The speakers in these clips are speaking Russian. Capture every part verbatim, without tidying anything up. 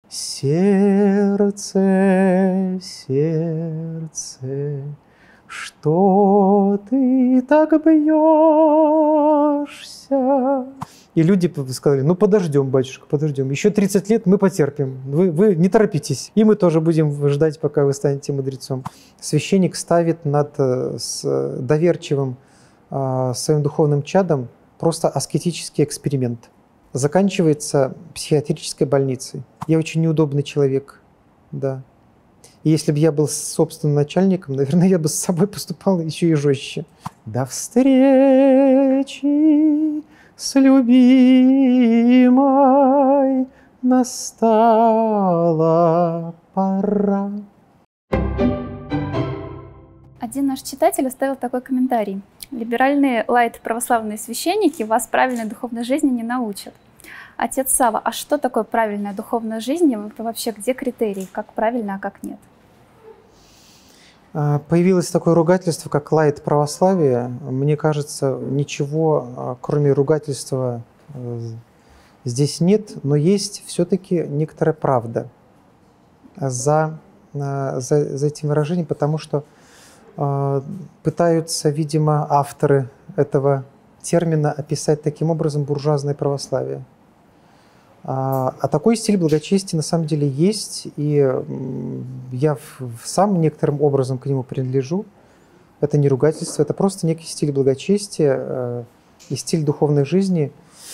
Сердце, сердце, что ты так бьешься? И люди сказали, ну подождем, батюшка, подождем. Еще тридцать лет мы потерпим. Вы, вы не торопитесь. И мы тоже будем ждать, пока вы станете мудрецом. Священник ставит над с доверчивым э, своим духовным чадом просто аскетический эксперимент. Заканчивается психиатрической больницей. Я очень неудобный человек, да. И если бы я был собственным начальником, наверное, я бы с собой поступал еще и жестче. До встречи с любимой настала пора. Один наш читатель оставил такой комментарий. Либеральные лайт-православные священники вас правильной духовной жизни не научат. Отец Савва, а что такое правильная духовная жизнь? Вообще, где критерии? Как правильно, а как нет? Появилось такое ругательство, как лайт-православие. Мне кажется, ничего, кроме ругательства, здесь нет, но есть все-таки некоторая правда за, за, за этим выражением, потому что пытаются, видимо, авторы этого термина описать таким образом буржуазное православие. А такой стиль благочестия на самом деле есть, и я сам некоторым образом к нему принадлежу. Это не ругательство, это просто некий стиль благочестия и стиль духовной жизни,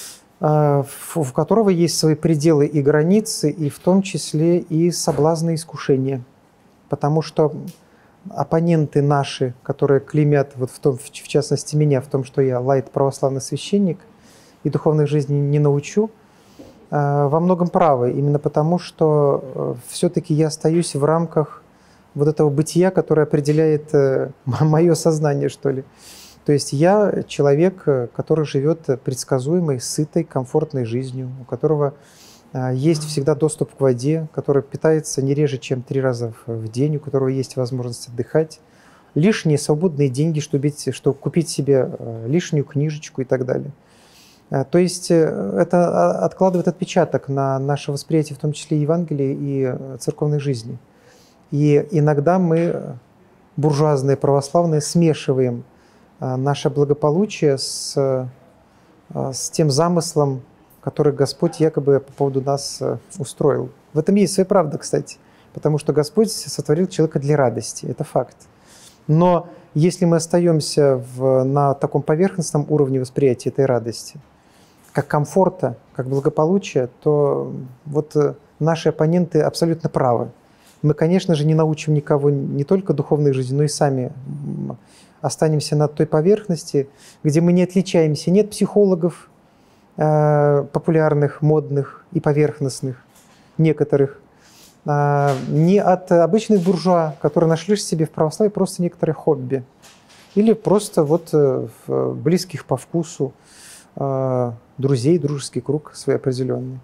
в которого есть свои пределы и границы, и в том числе и соблазны и искушения. Потому что оппоненты наши, которые клеймят, вот в, том, в частности меня, в том, что я лайт-православный священник и духовной жизни не научу, во многом правы. Именно потому, что все-таки я остаюсь в рамках вот этого бытия, которое определяет мое сознание, что ли. То есть я человек, который живет предсказуемой, сытой, комфортной жизнью, у которого есть всегда доступ к воде, который питается не реже, чем три раза в день, у которого есть возможность отдыхать, лишние свободные деньги, чтобы, чтобы купить себе лишнюю книжечку и так далее. То есть это откладывает отпечаток на наше восприятие, в том числе Евангелия и церковной жизни. И иногда мы, буржуазные православные, смешиваем наше благополучие с, с тем замыслом, который Господь якобы по поводу нас устроил. В этом есть своя правда, кстати, потому что Господь сотворил человека для радости, это факт. Но если мы остаемся в, на таком поверхностном уровне восприятия этой радости, как комфорта, как благополучия, то вот наши оппоненты абсолютно правы. Мы, конечно же, не научим никого не только духовной жизни, но и сами останемся на той поверхности, где мы не отличаемся. Нет психологов э, популярных, модных и поверхностных, некоторых, э, не от обычных буржуа, которые нашли себе в православии просто некоторые хобби. Или просто вот э, близких по вкусу э, друзей, дружеский круг свой определенный.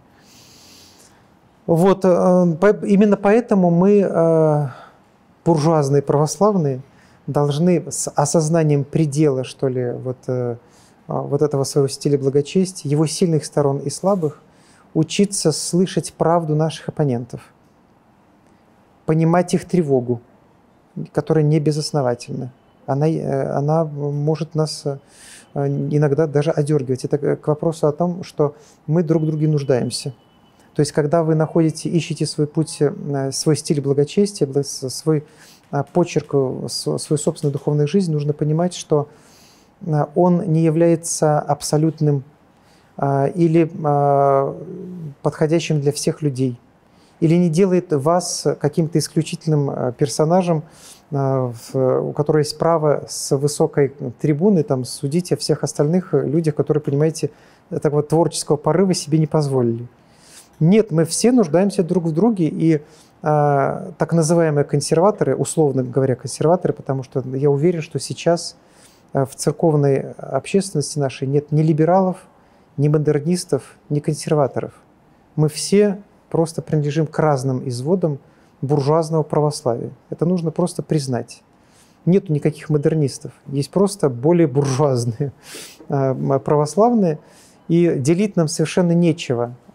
Вот, именно поэтому мы, буржуазные православные, должны с осознанием предела, что ли, вот, вот этого своего стиля благочестия, его сильных сторон и слабых, учиться слышать правду наших оппонентов, понимать их тревогу, которая не безосновательна. Она, она может нас иногда даже одергивать. Это к вопросу о том, что мы друг в друге нуждаемся. То есть, когда вы находите, ищете свой путь, свой стиль благочестия, свой почерк, свою собственную духовную жизнь, нужно понимать, что он не является абсолютным или подходящим для всех людей, или не делает вас каким-то исключительным персонажем, у которого есть право с высокой трибуны там, судить о всех остальных людях, которые, понимаете, такого творческого порыва себе не позволили. Нет, мы все нуждаемся друг в друге, и э, так называемые консерваторы, условно говоря, консерваторы, потому что я уверен, что сейчас э, в церковной общественности нашей нет ни либералов, ни модернистов, ни консерваторов. Мы все просто принадлежим к разным изводам буржуазного православия. Это нужно просто признать. Нет никаких модернистов, есть просто более буржуазные э, православные, и делить нам совершенно нечего.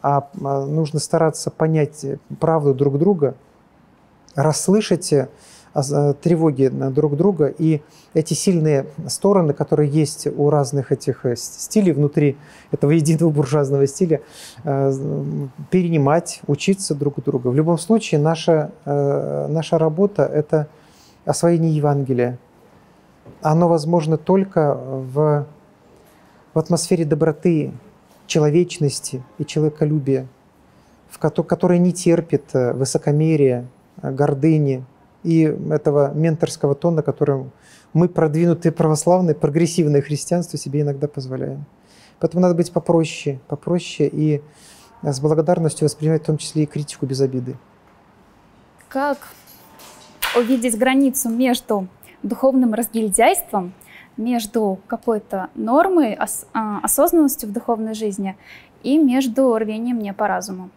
а нужно стараться понять правду друг друга, расслышать тревоги друг друга и эти сильные стороны, которые есть у разных этих стилей внутри этого единого буржуазного стиля, перенимать, учиться друг у друга. В любом случае, наша, наша работа – это освоение Евангелия. Оно возможно только в, в атмосфере доброты, человечности и человеколюбия, в которой не терпит высокомерия, гордыни и этого менторского тона, которым мы, продвинутые православные, прогрессивное христианство, себе иногда позволяем. Поэтому надо быть попроще, попроще и с благодарностью воспринимать в том числе и критику без обиды. Как увидеть границу между духовным разгильдяйством, между какой-то нормой, ос осознанностью в духовной жизни и между рвением не по разуму?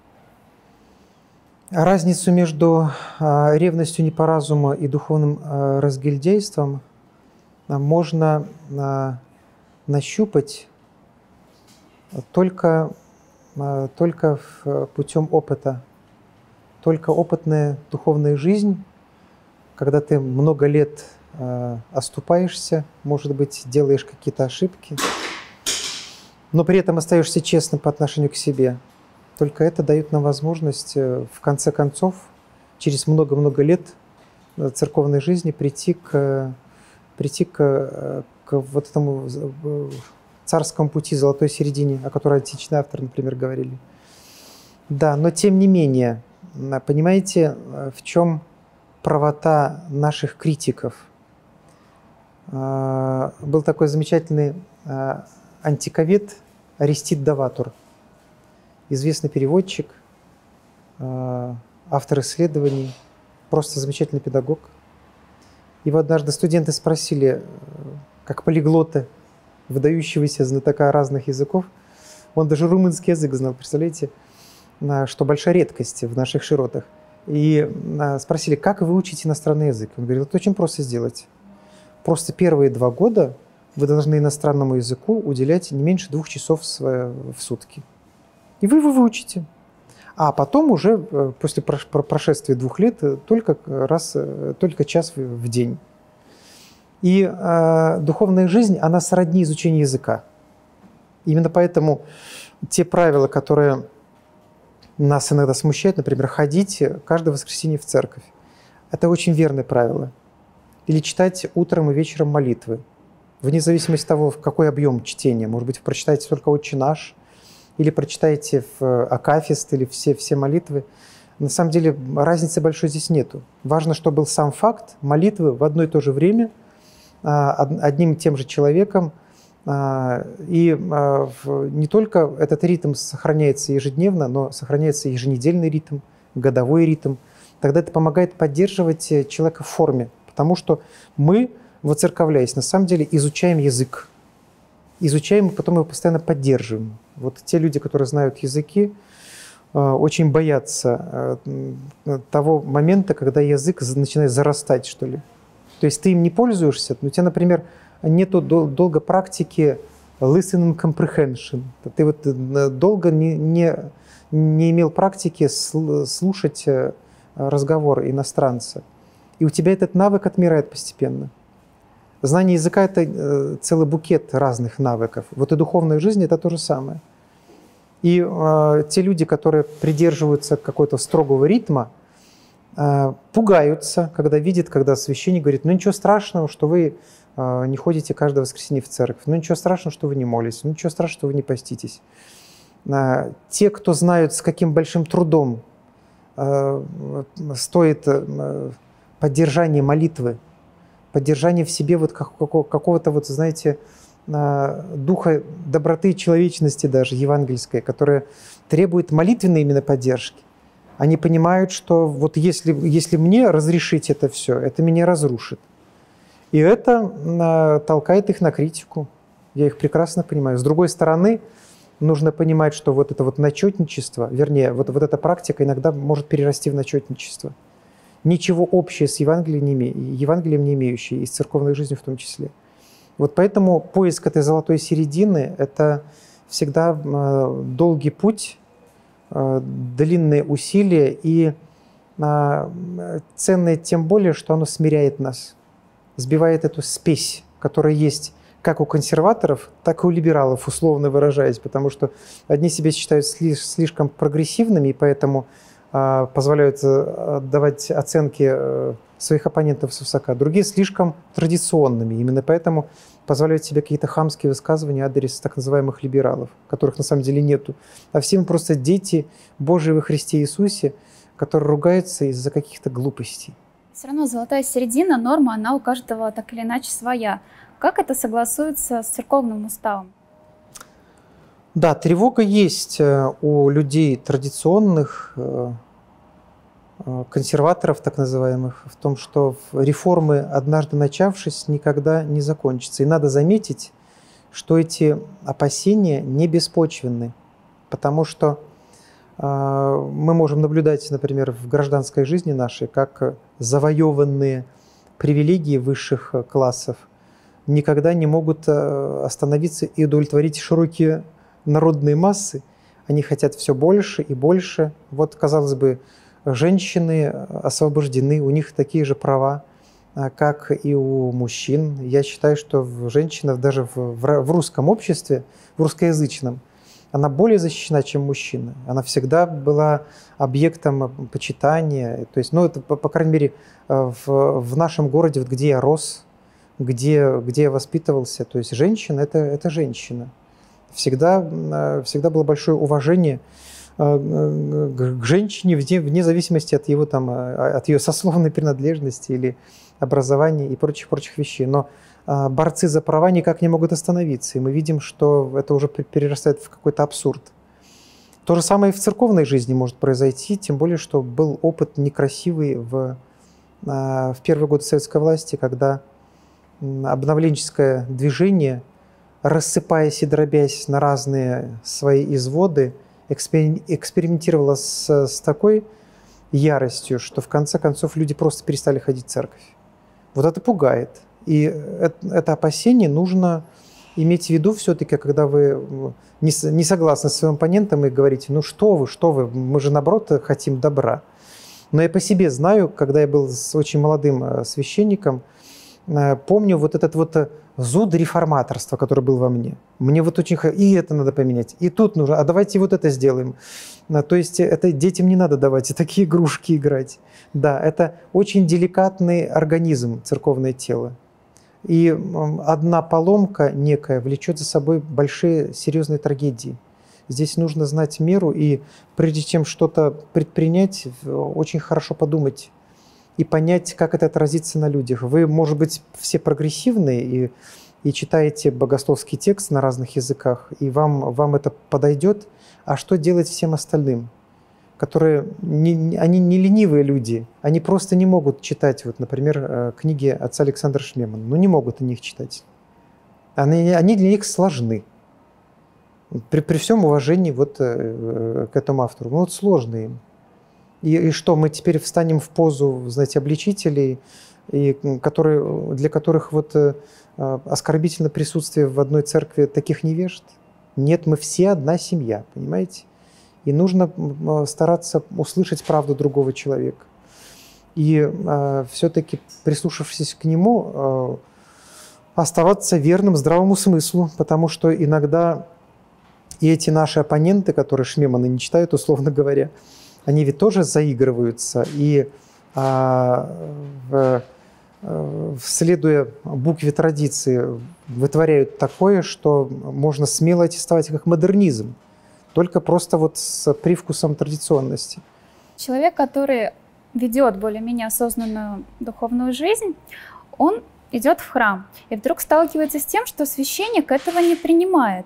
Разницу между ревностью не по разуму и духовным разгильдяйством можно нащупать только, только путем опыта. Только опытная духовная жизнь, когда ты много лет оступаешься, может быть, делаешь какие-то ошибки, но при этом остаешься честным по отношению к себе. Только это дает нам возможность, в конце концов, через много-много лет церковной жизни прийти к, прийти к, к вот этому царскому пути, золотой середине, о которой античные авторы, например, говорили. Да, но тем не менее, понимаете, в чем правота наших критиков? Был такой замечательный антиковед Аристид Даватур, известный переводчик, автор исследований, просто замечательный педагог. Его однажды студенты спросили, как полиглоты, выдающегося знатока разных языков, он даже румынский язык знал, представляете, что большая редкость в наших широтах. И спросили, как вы учите иностранный язык? Он говорил, это очень просто сделать. Просто первые два года вы должны иностранному языку уделять не меньше двух часов в сутки. И вы его выучите. А потом уже, после прошествия двух лет, только, раз, только час в день. И э, духовная жизнь, она сродни изучению языка. Именно поэтому те правила, которые нас иногда смущают, например, ходить каждое воскресенье в церковь, это очень верное правило. Или читать утром и вечером молитвы. Вне зависимости от того, в какой объем чтения. Может быть, вы прочитаете только «Отче наш», или прочитаете в Акафист, или все, все молитвы. На самом деле разницы большой здесь нету. Важно, чтобы был сам факт молитвы в одно и то же время, одним и тем же человеком. И не только этот ритм сохраняется ежедневно, но сохраняется еженедельный ритм, годовой ритм. Тогда это помогает поддерживать человека в форме. Потому что мы, воцерковляясь, на самом деле изучаем язык. Изучаем, и потом его постоянно поддерживаем. Вот те люди, которые знают языки, очень боятся того момента, когда язык начинает зарастать, что ли. То есть ты им не пользуешься, но у тебя, например, нету долго практики listening comprehension. Ты вот долго не, не, не имел практики слушать разговор иностранца. И у тебя этот навык отмирает постепенно. Знание языка – это целый букет разных навыков. Вот и духовная жизнь – это то же самое. И э, те люди, которые придерживаются какого-то строгого ритма, э, пугаются, когда видят, когда священник говорит, ну ничего страшного, что вы э, не ходите каждое воскресенье в церковь, ну ничего страшного, что вы не молитесь, ну ничего страшного, что вы не поститесь. Э, те, кто знают, с каким большим трудом э, стоит э, поддержание молитвы, поддержание в себе вот какого-то, вот, знаете, духа доброты и человечности даже, евангельской, которая требует молитвенной именно поддержки. Они понимают, что вот если, если мне разрешить это все, это меня разрушит. И это толкает их на критику. Я их прекрасно понимаю. С другой стороны, нужно понимать, что вот это вот начетничество, вернее, вот, вот эта практика иногда может перерасти в начетничество. Ничего общего с Евангелием не, име... Евангелием не имеющие, и с церковной жизнью в том числе. Вот поэтому поиск этой золотой середины – это всегда долгий путь, длинные усилия и ценное тем более, что оно смиряет нас, сбивает эту спесь, которая есть как у консерваторов, так и у либералов, условно выражаясь, потому что одни себя считают слишком прогрессивными и поэтому позволяют давать оценки своих оппонентов свысока, другие слишком традиционными, именно поэтому позволяют себе какие-то хамские высказывания адрес так называемых либералов, которых на самом деле нету, а все мы просто дети Божии во Христе Иисусе, которые ругаются из-за каких-то глупостей. Все равно золотая середина, норма, она у каждого так или иначе своя. Как это согласуется с церковным уставом? Да, тревога есть у людей традиционных, консерваторов так называемых, в том, что реформы, однажды начавшись, никогда не закончатся. И надо заметить, что эти опасения не беспочвенны, потому что мы можем наблюдать, например, в гражданской жизни нашей, как завоеванные привилегии высших классов никогда не могут остановиться и удовлетворить широкие народные массы. Они хотят все больше и больше. Вот, казалось бы, женщины освобождены, у них такие же права, как и у мужчин. Я считаю, что женщина даже в русском обществе, в русскоязычном, она более защищена, чем мужчина. Она всегда была объектом почитания. То есть, ну, это, по, по крайней мере, в, в нашем городе, вот, где я рос, где, где я воспитывался, то есть женщина – это, это женщина. Всегда, всегда было большое уважение к женщине вне, вне зависимости от, его, там, от ее сословной принадлежности или образования и прочих-прочих вещей. Но борцы за права никак не могут остановиться, и мы видим, что это уже перерастает в какой-то абсурд. То же самое и в церковной жизни может произойти, тем более, что был опыт некрасивый в, в первые годы советской власти, когда обновленческое движение, рассыпаясь и дробясь на разные свои изводы, экспериментировало с, с такой яростью, что в конце концов люди просто перестали ходить в церковь. Вот это пугает. И это, это опасение нужно иметь в виду все-таки, когда вы не, не согласны с своим оппонентом и говорите, ну что вы, что вы, мы же наоборот хотим добра. Но я по себе знаю, когда я был с очень молодым священником, помню вот этот вот зуд реформаторства, который был во мне. Мне вот очень... И это надо поменять, и тут нужно, а давайте вот это сделаем. То есть это детям не надо давать и такие игрушки играть. Да, это очень деликатный организм, церковное тело. И одна поломка некая влечет за собой большие серьезные трагедии. Здесь нужно знать меру, и прежде чем что-то предпринять, очень хорошо подумать и понять, как это отразится на людях. Вы, может быть, все прогрессивные и, и читаете богословский текст на разных языках, и вам, вам это подойдет, а что делать всем остальным, которые, не, они не ленивые люди, они просто не могут читать, вот, например, книги отца Александра Шмемана, ну не могут они их читать. Они, они для них сложны. При, при всем уважении вот, к этому автору, ну вот сложные им. И, и что, мы теперь встанем в позу, знаете, обличителей, и, которые, для которых вот, э, оскорбительно присутствие в одной церкви таких невежд? Нет, мы все одна семья, понимаете? И нужно стараться услышать правду другого человека. И э, все-таки, прислушавшись к нему, э, оставаться верным здравому смыслу, потому что иногда и эти наши оппоненты, которые Шмемана не читают, условно говоря, они ведь тоже заигрываются и, а, в, в, следуя букве традиции, вытворяют такое, что можно смело аттестовать как модернизм, только просто вот с привкусом традиционности. Человек, который ведет более-менее осознанную духовную жизнь, он идет в храм и вдруг сталкивается с тем, что священник этого не принимает.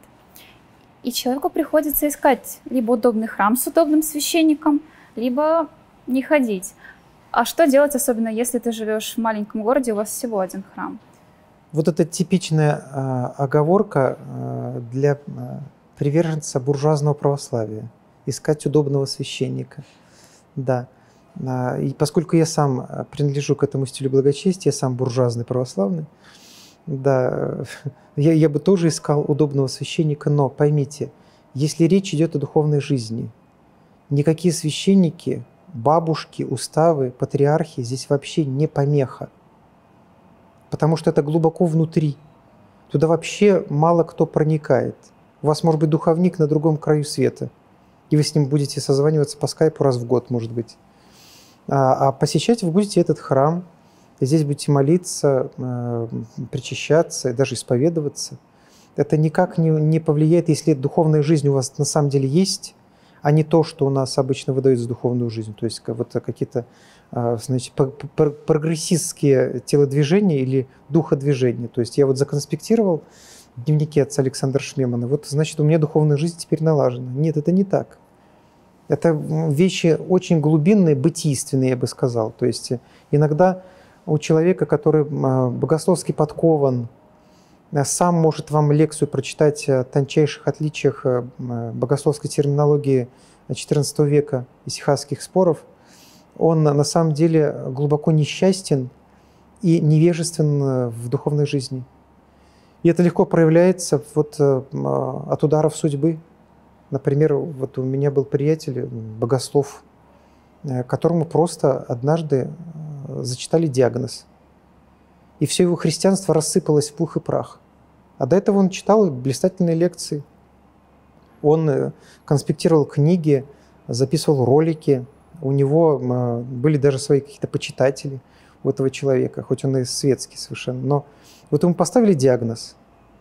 И человеку приходится искать либо удобный храм с удобным священником, либо не ходить. А что делать, особенно если ты живешь в маленьком городе, у вас всего один храм? Вот это типичная э, оговорка э, для э, приверженца буржуазного православия. Искать удобного священника. Да. Э, и поскольку я сам принадлежу к этому стилю благочестия, я сам буржуазный православный, да, я, я бы тоже искал удобного священника, но поймите, если речь идет о духовной жизни, Никакие священники, бабушки, уставы, патриархи здесь вообще не помеха. Потому что это глубоко внутри. Туда вообще мало кто проникает. У вас может быть духовник на другом краю света, и вы с ним будете созваниваться по скайпу раз в год, может быть. А, а посещать вы будете этот храм, и здесь будете молиться, э, причащаться, и даже исповедоваться. Это никак не, не повлияет, если духовная жизнь у вас на самом деле есть, а не то, что у нас обычно выдают за духовную жизнь. То есть вот какие-то, значит, прогрессистские телодвижения или духодвижения. То есть я вот законспектировал в дневнике отца Александра Шмемана, вот значит у меня духовная жизнь теперь налажена. Нет, это не так. Это вещи очень глубинные, бытийственные, я бы сказал. То есть иногда у человека, который богословски подкован, сам может вам лекцию прочитать о тончайших отличиях богословской терминологии четырнадцатого века и сихасских споров, он на самом деле глубоко несчастен и невежествен в духовной жизни. И это легко проявляется вот от ударов судьбы. Например, вот у меня был приятель, богослов, которому просто однажды зачитали диагноз. И все его христианство рассыпалось в пух и прах. А до этого он читал блистательные лекции. Он конспектировал книги, записывал ролики. У него были даже свои какие-то почитатели у этого человека, хоть он и светский совершенно. Но вот ему поставили диагноз.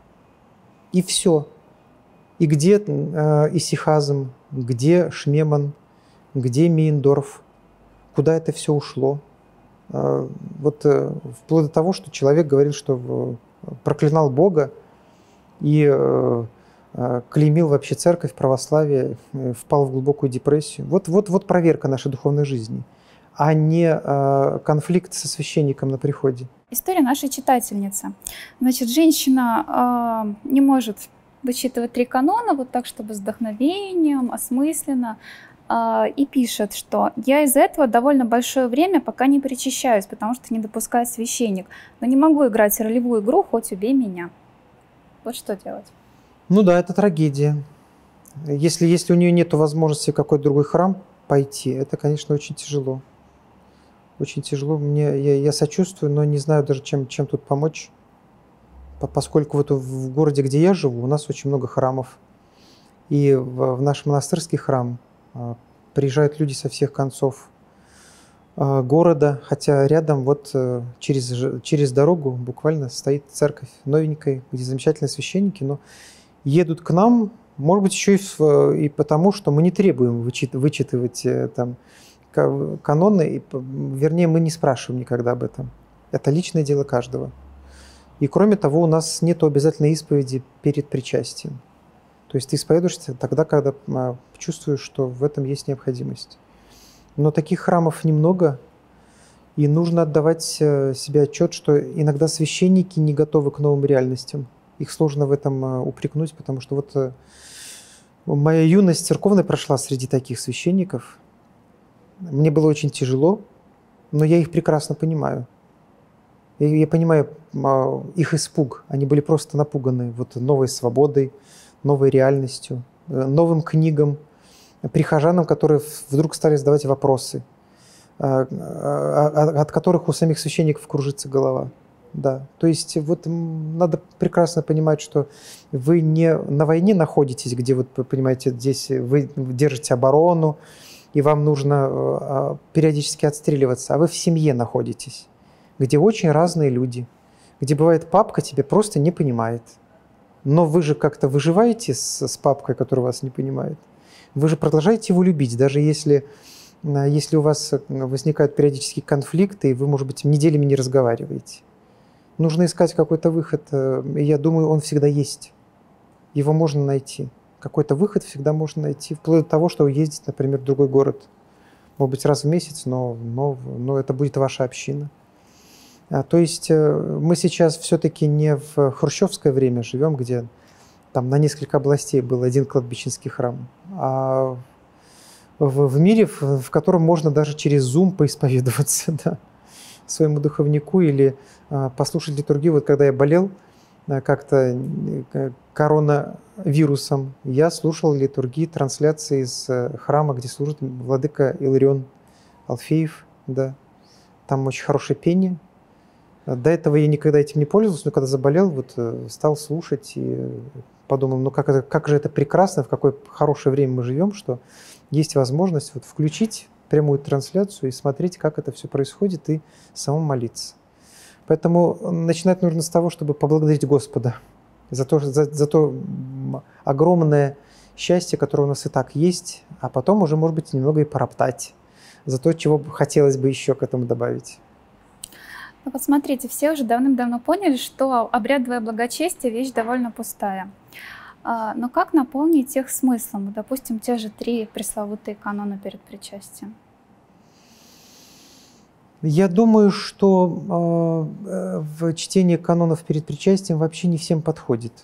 И все. И где э, исихазм, где Шмеман, где Мейндорф, куда это все ушло. Э, вот э, вплоть до того, что человек говорил, что э, проклинал Бога и э, э, клеймил вообще церковь, православие, э, впал в глубокую депрессию. Вот, вот, вот проверка нашей духовной жизни, а не э, конфликт со священником на приходе. История нашей читательницы. Значит, женщина э, не может вычитывать три канона вот так, чтобы с вдохновением, осмысленно, э, и пишет, что «я из-за этого довольно большое время пока не причащаюсь, потому что не допускает священник, но не могу играть ролевую игру, хоть убей меня». Вот что делать? Ну да, это трагедия. Если, если у нее нет возможности в какой-то другой храм пойти, это, конечно, очень тяжело. Очень тяжело. Мне, я, я сочувствую, но не знаю даже, чем, чем тут помочь. Поскольку вот в городе, где я живу, у нас очень много храмов. И в, в наш монастырский храм а, приезжают люди со всех концов а, города, хотя рядом вот а, через, через дорогу буквально стоит церковь новенькая, где замечательные священники, но едут к нам, может быть, еще и, и потому, что мы не требуем вычит, вычитывать там каноны, и, вернее, мы не спрашиваем никогда об этом. Это личное дело каждого. И кроме того, у нас нет обязательной исповеди перед причастием. То есть ты исповедуешься тогда, когда чувствуешь, что в этом есть необходимость. Но таких храмов немного, и нужно отдавать себе отчет, что иногда священники не готовы к новым реальностям. Их сложно в этом упрекнуть, потому что вот моя юность церковная прошла среди таких священников. Мне было очень тяжело, но я их прекрасно понимаю. Я понимаю их испуг. Они были просто напуганы вот новой свободой, новой реальностью, новым книгам, прихожанам, которые вдруг стали задавать вопросы, от которых у самих священников кружится голова. Да. То есть вот надо прекрасно понимать, что вы не на войне находитесь, где, вот, понимаете, здесь вы держите оборону, и вам нужно периодически отстреливаться, а вы в семье находитесь, где очень разные люди, где бывает папка тебя просто не понимает. Но вы же как-то выживаете с, с папкой, которая вас не понимает. Вы же продолжаете его любить, даже если, если у вас возникают периодические конфликты, и вы, может быть, неделями не разговариваете. Нужно искать какой-то выход, и я думаю, он всегда есть. Его можно найти. Какой-то выход всегда можно найти, вплоть до того, что ездить, например, в другой город. Может быть, раз в месяц, но, но, но это будет ваша община. То есть мы сейчас все-таки не в хрущевское время живем, где там на несколько областей был один кладбищенский храм, а в, в мире, в, в котором можно даже через Zoom поисповедоваться, да, своему духовнику или а, послушать литургию. Вот когда я болел, как-то коронавирусом, я слушал литургии, трансляции из храма, где служит владыка Иларион Алфеев. Да. Там очень хорошее пение. До этого я никогда этим не пользовался, но когда заболел, вот стал слушать и подумал, ну как, это, как же это прекрасно, в какое хорошее время мы живем, что есть возможность вот включить прямую трансляцию и смотреть, как это все происходит, и самому молиться. Поэтому начинать нужно с того, чтобы поблагодарить Господа за то, за, за то огромное счастье, которое у нас и так есть, а потом уже, может быть, немного и пороптать за то, чего хотелось бы еще к этому добавить. Ну вот смотрите, все уже давным-давно поняли, что обрядовое благочестие – вещь довольно пустая. Но как наполнить их смыслом? Допустим, те же три пресловутые канона перед причастием. Я думаю, что э, в чтении канонов перед причастием вообще не всем подходит.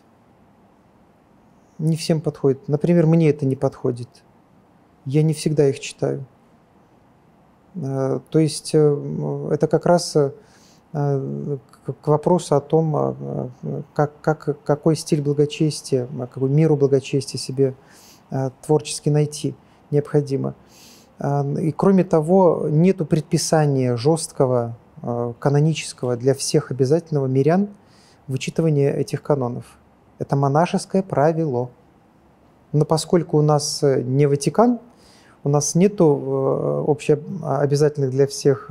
Не всем подходит. Например, мне это не подходит. Я не всегда их читаю. Э, то есть э, это как раз э, к вопросу о том, э, как, как, какой стиль благочестия, какую меру благочестия себе э, творчески найти необходимо. И кроме того, нету предписания жесткого, канонического для всех обязательного мирян вычитывания этих канонов. Это монашеское правило. Но поскольку у нас не Ватикан, у нас нету общеобязательных для всех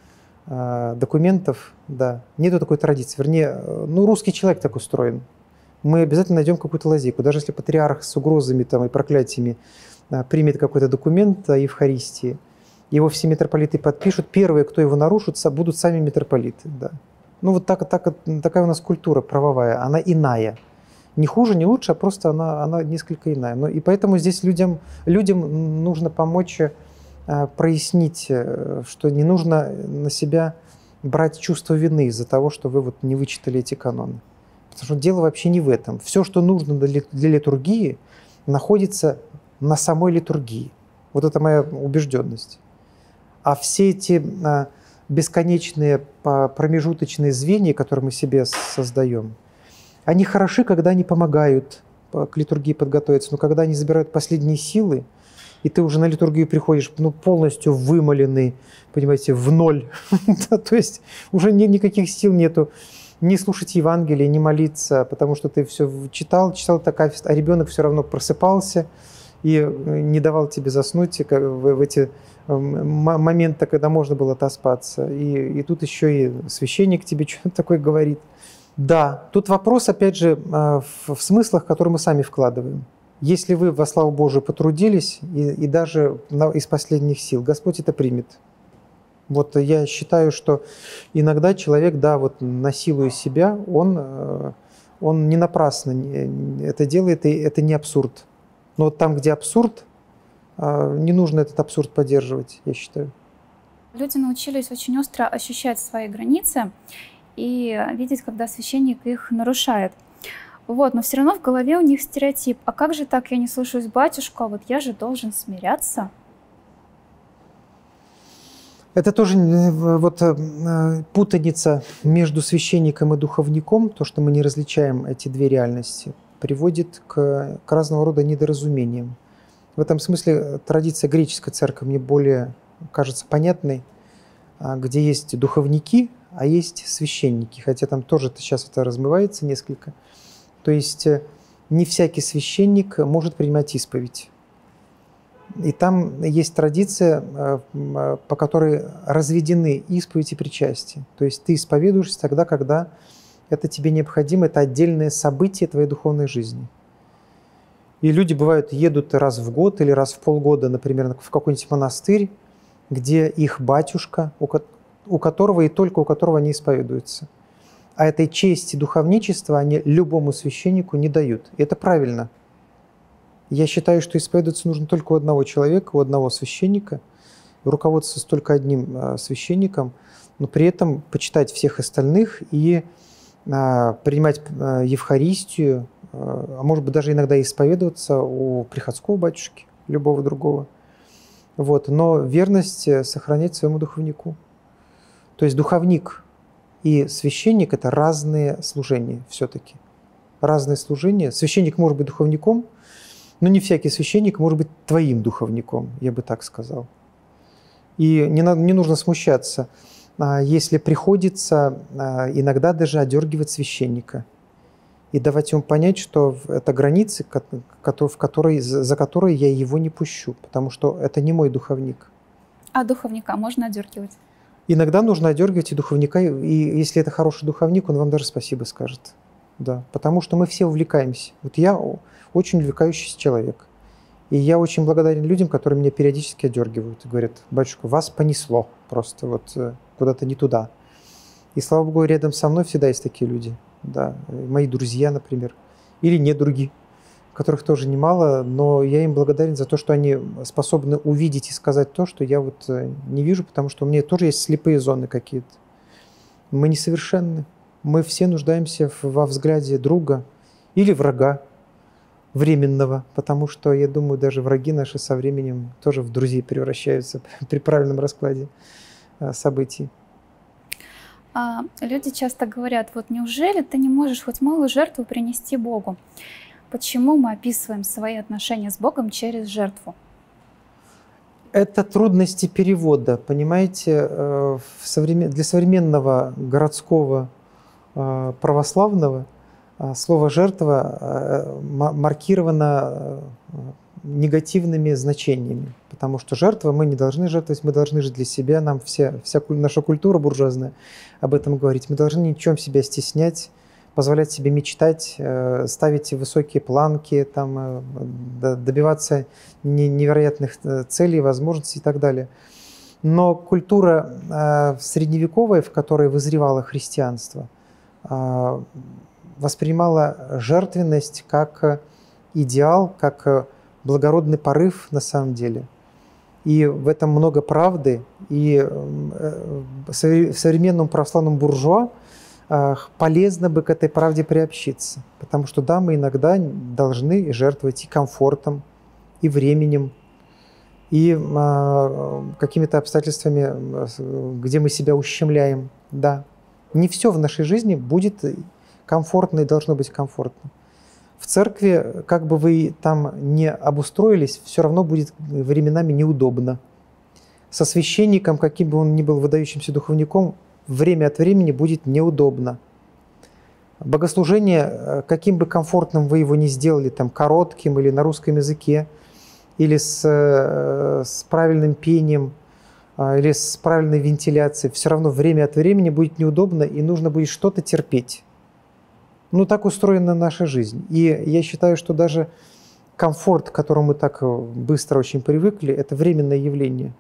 документов, да, нету такой традиции. Вернее, ну, русский человек так устроен. Мы обязательно найдем какую-то лазейку. Даже если патриарх с угрозами там, и проклятиями примет какой-то документ о Евхаристии, его все митрополиты подпишут, первые, кто его нарушит, будут сами митрополиты. Да. Ну вот так, так, такая у нас культура правовая, она иная. Не хуже, не лучше, а просто она, она несколько иная. Но и поэтому здесь людям, людям нужно помочь а, прояснить, что не нужно на себя брать чувство вины из-за того, что вы вот не вычитали эти каноны. Потому что дело вообще не в этом. Все, что нужно для, для литургии, находится на самой литургии. Вот это моя убежденность. А все эти а, бесконечные а, промежуточные звенья, которые мы себе создаем, они хороши, когда они помогают к литургии подготовиться, но когда они забирают последние силы, и ты уже на литургию приходишь ну, полностью вымоленный, понимаете, в ноль, то есть уже никаких сил нету ни слушать Евангелие, ни молиться, потому что ты все читал, читал так, а ребенок все равно просыпался и не давал тебе заснуть в эти моменты, когда можно было отоспаться. И, и тут еще и священник тебе что-то такое говорит. Да, тут вопрос, опять же, в смыслах, которые мы сами вкладываем. Если вы во славу Божию потрудились, и, и даже из последних сил, Господь это примет. Вот я считаю, что иногда человек, да, вот насилуя себя, он, он не напрасно это делает, и это не абсурд. Но вот там, где абсурд, не нужно этот абсурд поддерживать, я считаю. Люди научились очень остро ощущать свои границы и видеть, когда священник их нарушает. Вот, но все равно в голове у них стереотип. А как же так, я не слушаюсь батюшку, а вот я же должен смиряться? Это тоже вот путаница между священником и духовником, то, что мы не различаем эти две реальности, приводит к, к разного рода недоразумениям. В этом смысле традиция греческой церкви мне более кажется понятной, где есть духовники, а есть священники, хотя там тоже сейчас это размывается несколько. То есть не всякий священник может принимать исповедь. И там есть традиция, по которой разведены исповедь и причастие. То есть ты исповедуешься тогда, когда это тебе необходимо, это отдельное событие твоей духовной жизни. И люди, бывают, едут раз в год или раз в полгода, например, в какой-нибудь монастырь, где их батюшка, у которого и только у которого они исповедуются. А этой чести духовничества они любому священнику не дают. И это правильно. Я считаю, что исповедоваться нужно только у одного человека, у одного священника, руководствоваться только одним священником, но при этом почитать всех остальных и а, принимать а, Евхаристию, а, а может быть даже иногда исповедоваться у приходского батюшки, любого другого. Вот. Но верность сохранять своему духовнику. То есть духовник и священник – это разные служения все-таки. Разные служения. Священник может быть духовником, но не всякий священник может быть твоим духовником, я бы так сказал. И не, надо, не нужно смущаться, если приходится иногда даже одергивать священника и давать ему понять, что это границы, в которые, за которые я его не пущу, потому что это не мой духовник. А духовника можно одергивать? Иногда нужно одергивать и духовника, и если это хороший духовник, он вам даже спасибо скажет. Да, потому что мы все увлекаемся. Вот я очень увлекающийся человек. И я очень благодарен людям, которые меня периодически одергивают и говорят: батюшка, вас понесло просто вот куда-то не туда. И слава Богу, рядом со мной всегда есть такие люди. Да, мои друзья, например, или недруги, которых тоже немало, но я им благодарен за то, что они способны увидеть и сказать то, что я вот не вижу, потому что у меня тоже есть слепые зоны какие-то. Мы несовершенны. Мы все нуждаемся во взгляде друга или врага временного, потому что, я думаю, даже враги наши со временем тоже в друзей превращаются при правильном раскладе событий. А, люди часто говорят: вот неужели ты не можешь хоть малую жертву принести Богу? Почему мы описываем свои отношения с Богом через жертву? Это трудности перевода, понимаете, для современного городского православного слово «жертва» маркировано негативными значениями, потому что жертва, мы не должны жертвовать, мы должны жить для себя, нам вся, вся наша культура буржуазная об этом говорит, мы должны ни в чем себя стеснять, позволять себе мечтать, ставить высокие планки, там, добиваться невероятных целей, возможностей и так далее. Но культура средневековая, в которой вызревало христианство, воспринимала жертвенность как идеал, как благородный порыв на самом деле. И в этом много правды. И в современном православном буржуа полезно бы к этой правде приобщиться. Потому что да, мы иногда должны жертвовать и комфортом, и временем, и какими-то обстоятельствами, где мы себя ущемляем. Да. Не все в нашей жизни будет комфортно и должно быть комфортно. В церкви, как бы вы там не обустроились, все равно будет временами неудобно. Со священником, каким бы он ни был выдающимся духовником, время от времени будет неудобно. Богослужение, каким бы комфортным вы его ни сделали, там, коротким или на русском языке, или с, с правильным пением, или с правильной вентиляцией, все равно время от времени будет неудобно, и нужно будет что-то терпеть. Ну, так устроена наша жизнь. И я считаю, что даже комфорт, к которому мы так быстро очень привыкли, это временное явление.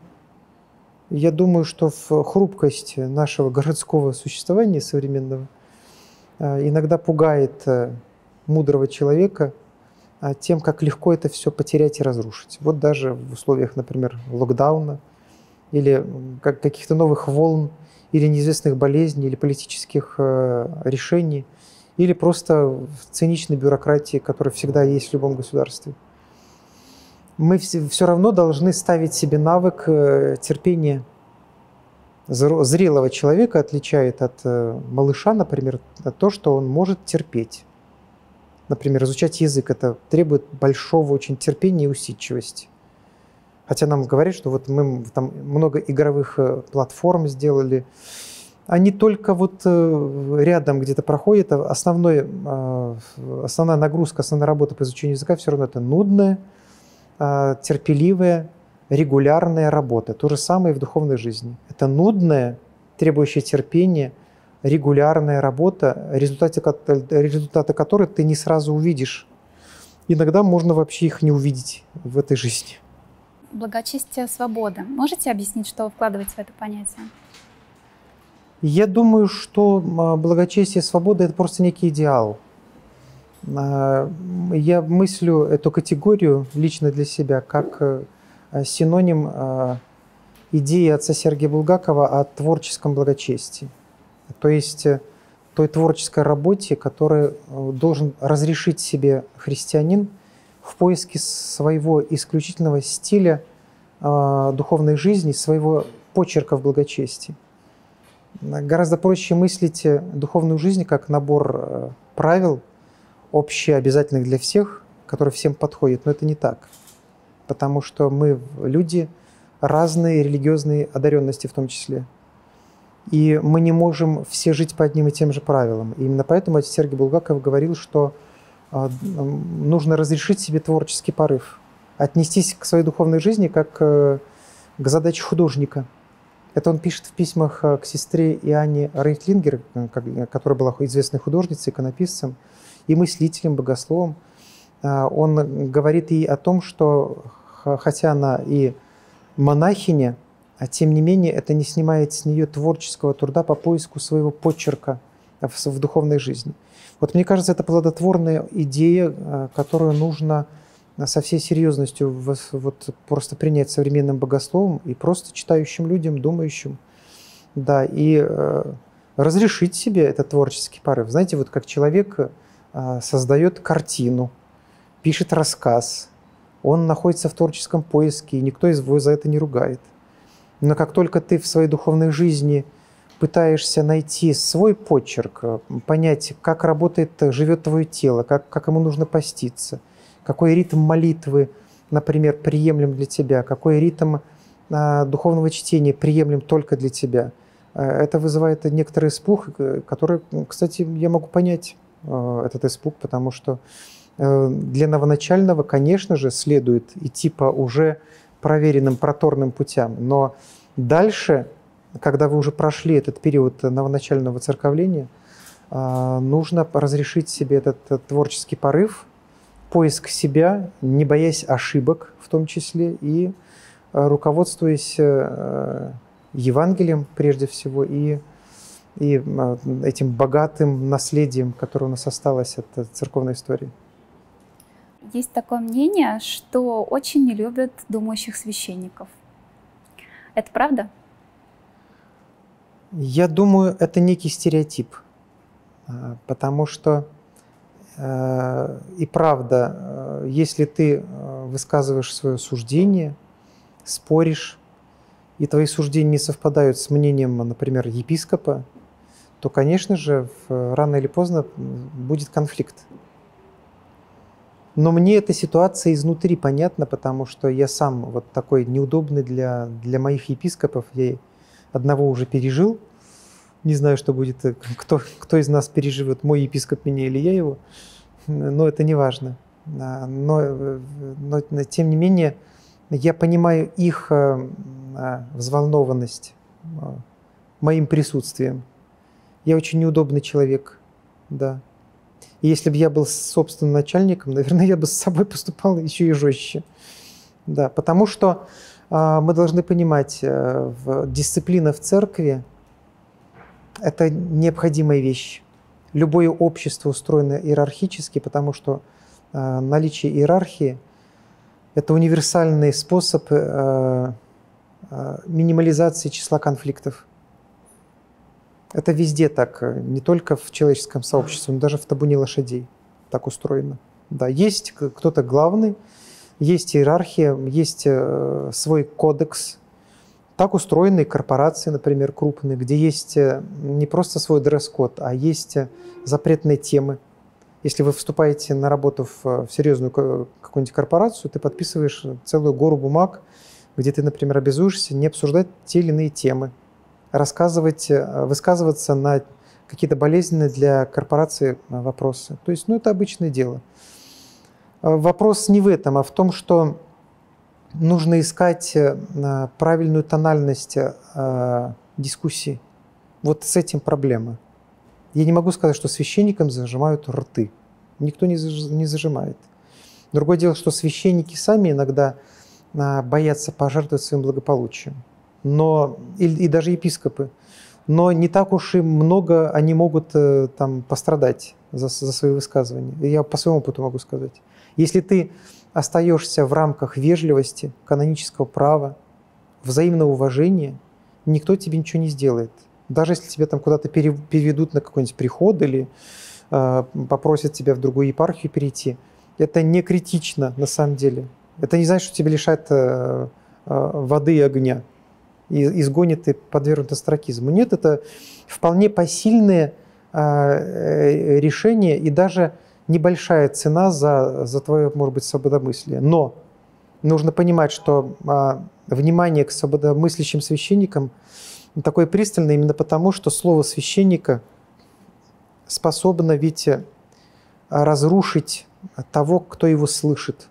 Я думаю, что в хрупкость нашего городского существования современного иногда пугает мудрого человека тем, как легко это все потерять и разрушить. Вот даже в условиях, например, локдауна или каких-то новых волн, или неизвестных болезней, или политических решений, или просто в циничной бюрократии, которая всегда есть в любом государстве. Мы все равно должны ставить себе навык терпения. Зрелого человека отличает от малыша, например, то, что он может терпеть. Например, изучать язык – это требует большого очень терпения и усидчивости. Хотя нам говорят, что вот мы там много игровых платформ сделали, они только вот рядом где-то проходят, а основной, основная нагрузка, основная работа по изучению языка все равно это нудная, терпеливая, регулярная работа. То же самое и в духовной жизни. Это нудная, требующая терпения, регулярная работа, результаты, результаты которой ты не сразу увидишь. Иногда можно вообще их не увидеть в этой жизни. Благочестие, свобода. Можете объяснить, что вы вкладываете в это понятие? Я думаю, что благочестие и свобода – это просто некий идеал. Я мыслю эту категорию лично для себя как синоним идеи отца Сергия Булгакова о творческом благочестии. То есть той творческой работе, которую должен разрешить себе христианин в поиске своего исключительного стиля духовной жизни, своего почерка в благочестии. гораздо проще мыслить духовную жизнь как набор правил, общеобязательных для всех, которые всем подходят. Но это не так, потому что мы люди разные, религиозные одаренности в том числе. И мы не можем все жить по одним и тем же правилам. И именно поэтому отец Сергий Булгаков говорил, что нужно разрешить себе творческий порыв, отнестись к своей духовной жизни как к задаче художника. Это он пишет в письмах к сестре Иоанне Рейхтлингер, которая была известной художницей, иконописцем и мыслителем, богословом. Он говорит ей о том, что хотя она и монахиня, а тем не менее это не снимает с нее творческого труда по поиску своего почерка в, в духовной жизни. Вот мне кажется, это плодотворная идея, которую нужно со всей серьезностью вот просто принять современным богословом и просто читающим людям, думающим, да, и э, разрешить себе этот творческий порыв. Знаете, вот как человек э, создает картину, пишет рассказ, он находится в творческом поиске, и никто его за это не ругает. Но как только ты в своей духовной жизни пытаешься найти свой почерк, понять, как работает, живет твое тело, как, как ему нужно поститься, какой ритм молитвы, например, приемлем для тебя, какой ритм а, духовного чтения приемлем только для тебя, это вызывает некоторый испуг, который, кстати, я могу понять этот испуг, потому что для новоначального, конечно же, следует идти по уже проверенным проторным путям, но дальше, когда вы уже прошли этот период новоначального церковления, нужно разрешить себе этот творческий порыв, поиск себя, не боясь ошибок в том числе, и руководствуясь Евангелием прежде всего и, и этим богатым наследием, которое у нас осталось от церковной истории. Есть такое мнение, что очень не любят думающих священников. Это правда? Я думаю, это некий стереотип, потому что и правда, если ты высказываешь свое суждение, споришь, и твои суждения не совпадают с мнением, например, епископа, то, конечно же, рано или поздно будет конфликт. Но мне эта ситуация изнутри понятна, потому что я сам вот такой неудобный для, для моих епископов. Я одного уже пережил. Не знаю, что будет, кто, кто из нас переживет, мой епископ меня или я его. Но это не важно. Но, но тем не менее, я понимаю их взволнованность моим присутствием. Я очень неудобный человек, да. И если бы я был собственным начальником, наверное, я бы с собой поступал еще и жестче. Да, потому что э, мы должны понимать, э, в, дисциплина в церкви – это необходимая вещь. Любое общество устроено иерархически, потому что э, наличие иерархии – это универсальный способ э, э, минимализации числа конфликтов. Это везде так, не только в человеческом сообществе, но даже в табуне лошадей так устроено. Да, есть кто-то главный, есть иерархия, есть свой кодекс. Так устроены корпорации, например, крупные, где есть не просто свой дресс-код, а есть запретные темы. Если вы вступаете на работу в серьезную какую-нибудь корпорацию, ты подписываешь целую гору бумаг, где ты, например, обязуешься не обсуждать те или иные темы, рассказывать, высказываться на какие-то болезненные для корпорации вопросы. То есть, ну, это обычное дело. Вопрос не в этом, а в том, что нужно искать правильную тональность дискуссии. Вот с этим проблема. Я не могу сказать, что священникам зажимают рты. Никто не зажимает. Другое дело, что священники сами иногда боятся пожертвовать своим благополучием. Но, и, и даже епископы. Но не так уж и много они могут э, там, пострадать за, за свои высказывания. Я по своему опыту могу сказать. Если ты остаешься в рамках вежливости, канонического права, взаимного уважения, никто тебе ничего не сделает. Даже если тебя там куда-то переведут на какой-нибудь приход или э, попросят тебя в другую епархию перейти, это не критично на самом деле. Это не значит, что тебя лишат э, э, воды и огня. и изгонит и подвергнут остракизму. Нет, это вполне посильные э, решения и даже небольшая цена за, за твое, может быть, свободомыслие. Но нужно понимать, что э, внимание к свободомыслящим священникам такое пристальное именно потому, что слово священника способно ведь разрушить того, кто его слышит.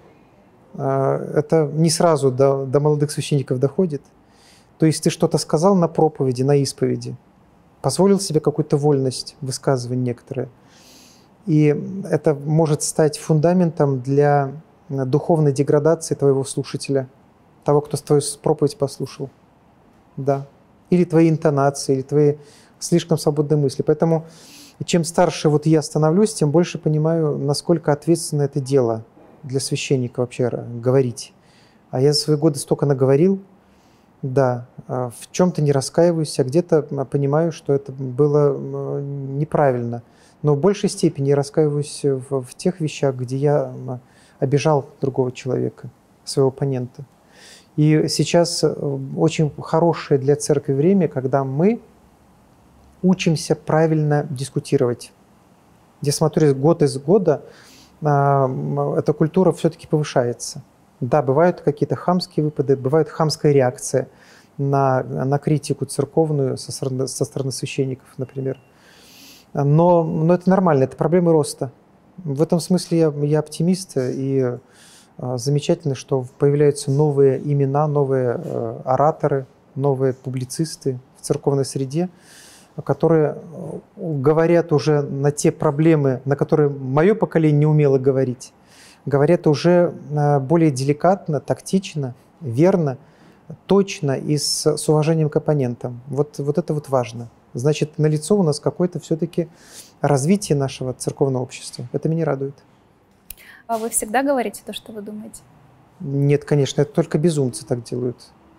Это не сразу до, до молодых священников доходит. То есть ты что-то сказал на проповеди, на исповеди, позволил себе какую-то вольность высказывания некоторые. И это может стать фундаментом для духовной деградации твоего слушателя, того, кто твою проповедь послушал. Да. Или твои интонации, или твои слишком свободные мысли. Поэтому чем старше вот я становлюсь, тем больше понимаю, насколько ответственно это дело для священника вообще говорить. А я за свои годы столько наговорил, да, в чем-то не раскаиваюсь, а где-то понимаю, что это было неправильно. Но в большей степени я раскаиваюсь в, в тех вещах, где я обижал другого человека, своего оппонента. И сейчас очень хорошее для церкви время, когда мы учимся правильно дискутировать. Я смотрю, год из года э, эта культура все-таки повышается. Да, бывают какие-то хамские выпады, бывает хамская реакция на, на критику церковную со стороны, со стороны священников, например. Но, но это нормально, это проблемы роста. В этом смысле я, я оптимист, и э, замечательно, что появляются новые имена, новые э, ораторы, новые публицисты в церковной среде, которые говорят уже на те проблемы, на которые мое поколение не умело говорить, говорят уже более деликатно, тактично, верно, точно и с, с уважением к оппонентам. Вот, вот это вот важно. Значит, налицо у нас какое-то все-таки развитие нашего церковного общества. Это меня радует. А вы всегда говорите то, что вы думаете? Нет, конечно, это только безумцы так делают.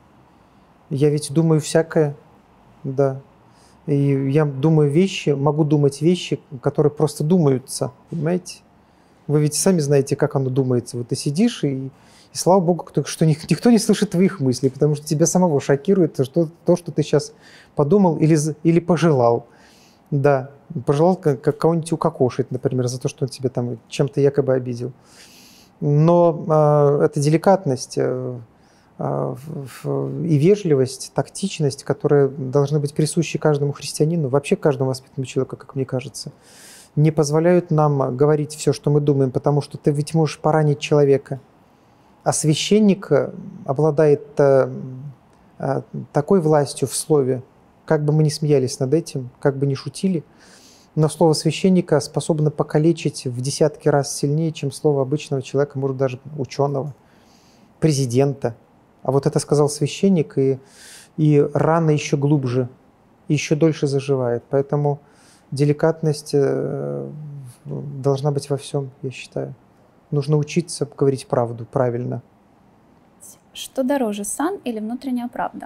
Я ведь думаю всякое, да. И я думаю вещи, могу думать вещи, которые просто думаются, понимаете? Вы ведь сами знаете, как оно думается. Вот ты сидишь, и, и слава богу, что никто не слышит твоих мыслей, потому что тебя самого шокирует то, что, то, что ты сейчас подумал или, или пожелал. Да, пожелал как, кого-нибудь укокошить, например, за то, что он тебя там чем-то якобы обидел. Но э, эта деликатность э, и вежливость, тактичность, которые должны быть присущи каждому христианину, вообще каждому воспитанному человеку, как мне кажется, не позволяют нам говорить все, что мы думаем, потому что ты ведь можешь поранить человека. А священник обладает такой властью в слове, как бы мы ни смеялись над этим, как бы ни шутили, но слово священника способно покалечить в десятки раз сильнее, чем слово обычного человека, может, даже ученого, президента. А вот это сказал священник, и, и рана еще глубже, еще дольше заживает. Поэтому деликатность должна быть во всем, я считаю. Нужно учиться говорить правду правильно. Что дороже, сан или внутренняя правда?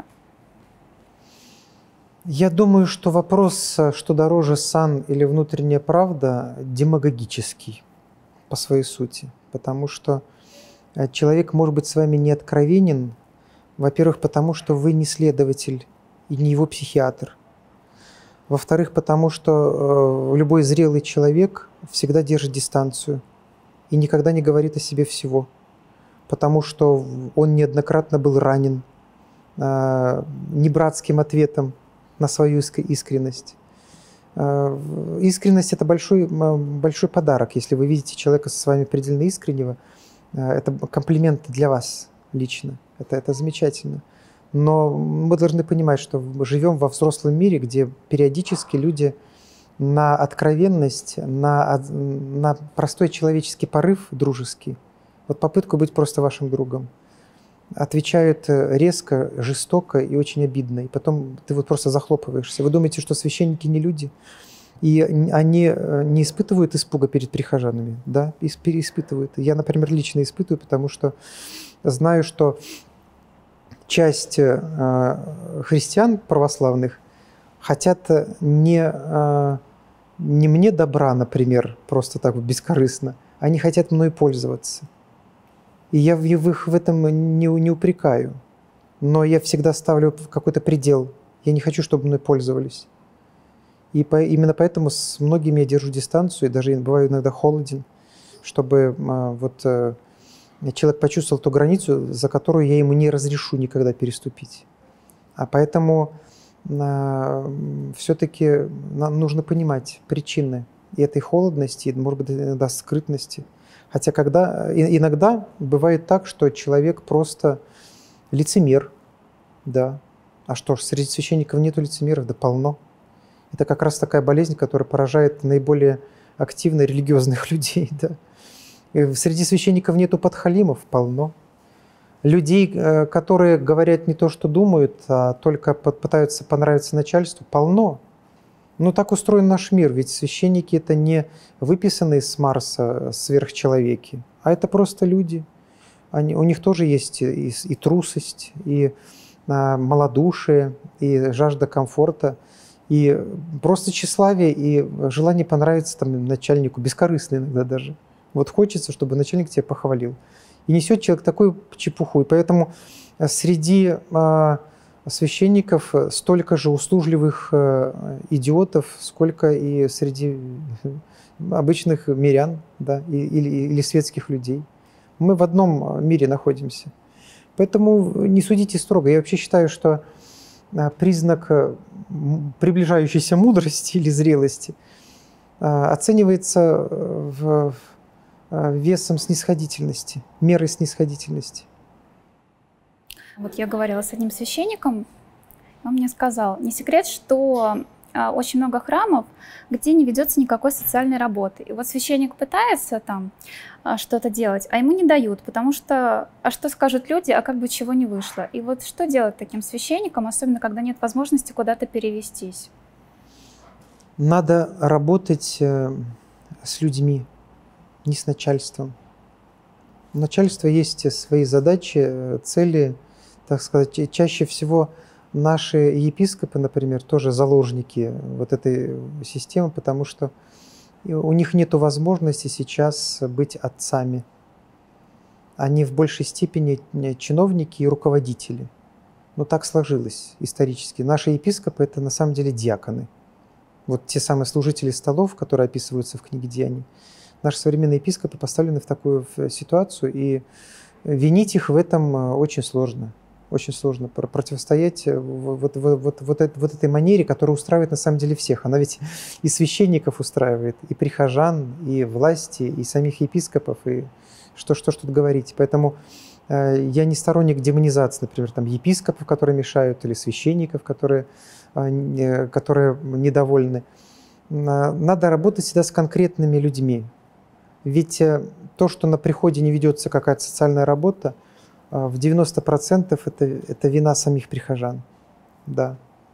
Я думаю, что вопрос, что дороже, сан или внутренняя правда, демагогический по своей сути. Потому что человек может быть с вами не откровенен, во-первых, потому что вы не следователь и не его психиатр. Во-вторых, потому что э, любой зрелый человек всегда держит дистанцию и никогда не говорит о себе всего, потому что он неоднократно был ранен э, небратским ответом на свою искренность. Э, искренность – это большой, большой подарок. Если вы видите человека с вами предельно искреннего, э, это комплимент для вас лично. Это, это замечательно. Но мы должны понимать, что мы живем во взрослом мире, где периодически люди на откровенность, на, на простой человеческий порыв дружеский, вот попытку быть просто вашим другом, отвечают резко, жестоко и очень обидно. И потом ты вот просто захлопываешься. Вы думаете, что священники не люди? И они не испытывают испуга перед прихожанами? Да, испытывают. Я, например, лично испытываю, потому что знаю, что часть христиан православных хотят не, не мне добра, например, просто так вот бескорыстно, они хотят мной пользоваться. И я в их в этом не, не упрекаю. но я всегда ставлю какой-то предел. Я не хочу, чтобы мной пользовались. И по, именно поэтому с многими я держу дистанцию, и даже бываю иногда холоден, чтобы а, вот, а, человек почувствовал ту границу, за которую я ему не разрешу никогда переступить. А поэтому а, все-таки нам нужно понимать причины и этой холодности, и, может быть, иногда скрытности. Хотя когда, иногда бывает так, что человек просто лицемер, да. А что ж, среди священников нету лицемеров, да полно. Это как раз такая болезнь, которая поражает наиболее активно религиозных людей. Да. И среди священников нету подхалимов, полно. Людей, которые говорят не то, что думают, а только пытаются понравиться начальству, полно. Но так устроен наш мир, ведь священники – это не выписанные с Марса сверхчеловеки, а это просто люди. Они, у них тоже есть и, и трусость, и а, малодушие, и жажда комфорта, и просто тщеславие, и желание понравиться там, начальнику, бескорыстно иногда даже. Вот хочется, чтобы начальник тебя похвалил. И несет человек такую чепуху. И поэтому среди а, священников столько же услужливых а, идиотов, сколько и среди обычных мирян, да, или, или светских людей. Мы в одном мире находимся. Поэтому не судите строго. Я вообще считаю, что признак приближающейся мудрости или зрелости оценивается в весом снисходительности, мерой снисходительности. Вот я говорила с одним священником, он мне сказал, не секрет, что очень много храмов, где не ведется никакой социальной работы. И вот священник пытается там что-то делать, а ему не дают, потому что, а что скажут люди, а как бы чего не вышло. И вот что делать таким священникам, особенно когда нет возможности куда-то перевестись? Надо работать с людьми, не с начальством. У начальства есть свои задачи, цели, так сказать, чаще всего наши епископы, например, тоже заложники вот этой системы, потому что у них нет возможности сейчас быть отцами. Они в большей степени чиновники и руководители. Но так сложилось исторически. Наши епископы – это на самом деле диаконы. Вот те самые служители столов, которые описываются в книге «Деяний». Наши современные епископы поставлены в такую ситуацию, и винить их в этом очень сложно. Очень сложно противостоять вот, вот, вот, вот, вот этой манере, которая устраивает на самом деле всех. Она ведь и священников устраивает, и прихожан, и власти, и самих епископов, и что, что ж тут говорить. Поэтому э, я не сторонник демонизации, например, там, епископов, которые мешают, или священников, которые, э, которые недовольны. Надо работать всегда с конкретными людьми. Ведь э, то, что на приходе не ведется какая-то социальная работа, в девяноста процентах это, это вина самих прихожан. Да.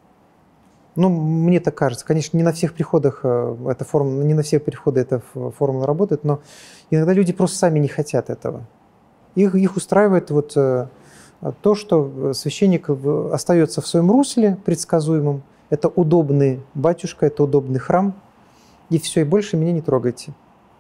Ну, мне так кажется. Конечно, не на всех приходах эта формула, не на всех приходах эта формула работает, но иногда люди просто сами не хотят этого. Их, их устраивает вот то, что священник остается в своем русле предсказуемом. Это удобный батюшка, это удобный храм, и все, и больше меня не трогайте.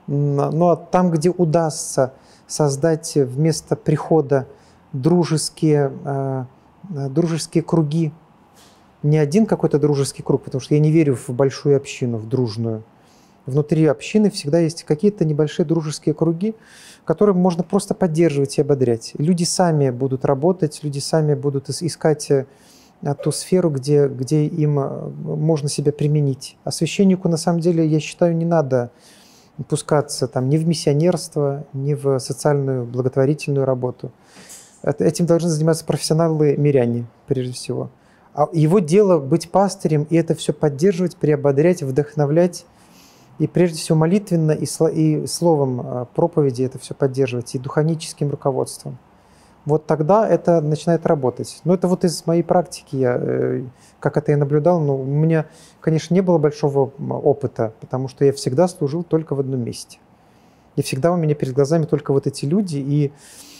Но там, где удастся создать вместо прихода дружеские, э, дружеские круги. Не один какой-то дружеский круг, потому что я не верю в большую общину, в дружную. Внутри общины всегда есть какие-то небольшие дружеские круги, которые можно просто поддерживать и ободрять. Люди сами будут работать, люди сами будут искать ту сферу, где, где им можно себя применить. А священнику, на самом деле, я считаю, не надо пускаться там, ни в миссионерство, ни в социальную благотворительную работу. Этим должны заниматься профессионалы-миряне, прежде всего. А его дело быть пастырем и это все поддерживать, приободрять, вдохновлять. И прежде всего молитвенно и, сло, и словом проповеди это все поддерживать, и духовническим руководством. Вот тогда это начинает работать. Но это вот из моей практики, я, как это я наблюдал, но у меня, конечно, не было большого опыта, потому что я всегда служил только в одном месте. И всегда у меня перед глазами только вот эти люди, и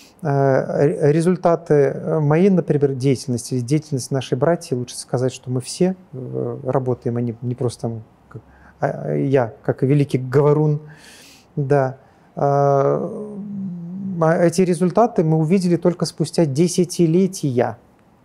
э, результаты моей, например, деятельности, деятельности нашей братьи, лучше сказать, что мы все работаем, а не, не просто там, как, а я, как великий говорун, да. Эти результаты мы увидели только спустя десятилетия.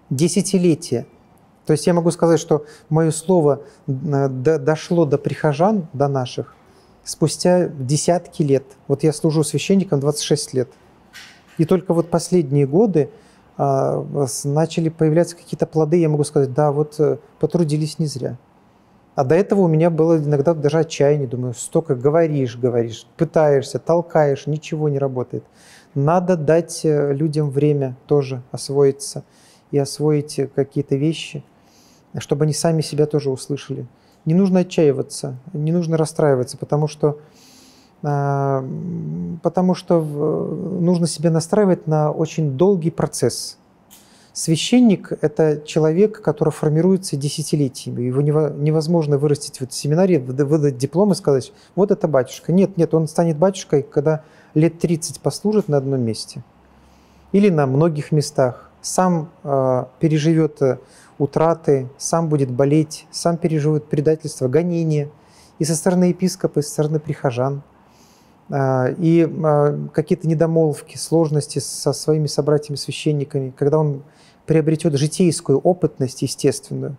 десятилетия. То есть я могу сказать, что мое слово дошло до прихожан, до наших, спустя десятки лет. Вот я служу священником двадцать шесть лет. И только вот последние годы а, начали появляться какие-то плоды, я могу сказать, да, вот потрудились не зря. А до этого у меня было иногда даже отчаяние, думаю, столько говоришь, говоришь, пытаешься, толкаешь, ничего не работает. Надо дать людям время тоже освоиться и освоить какие-то вещи, чтобы они сами себя тоже услышали. Не нужно отчаиваться, не нужно расстраиваться, потому что, потому что нужно себя настраивать на очень долгий процесс. Священник – это человек, который формируется десятилетиями. Его невозможно вырастить в семинарии, выдать диплом и сказать, вот это батюшка. Нет, нет, он станет батюшкой, когда лет тридцать послужит на одном месте или на многих местах, сам э, переживет утраты, сам будет болеть, сам переживет предательство, гонения и со стороны епископа, и со стороны прихожан, э, и э, какие-то недомолвки, сложности со своими собратьями-священниками, когда он приобретет житейскую опытность естественную,